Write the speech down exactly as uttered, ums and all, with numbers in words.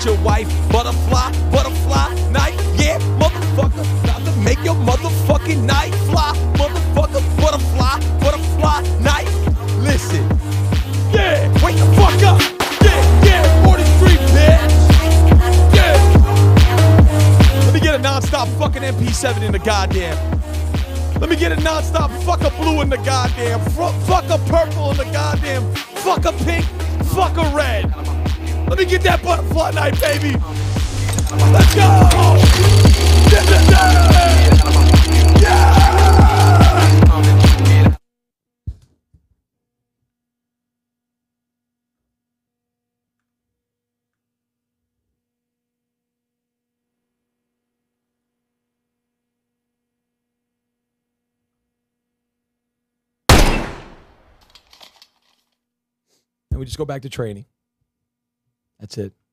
your wife. Butterfly, butterfly, knife. Yeah, motherfucker, about to make your motherfucking knife fly. Motherfucker, butterfly, butterfly, knife. Listen, yeah, wake the fuck up. Yeah, yeah, forty-three, bitch. Yeah. Let me get a non-stop fucking M P seven in the goddamn. Let me get a non-stop fuck a blue in the goddamn. Fuck a purple in the goddamn. Fuck a pink. Fuck a red. Let me get that butterfly knife, baby. Let's go. Yeah. And we just go back to training. That's it.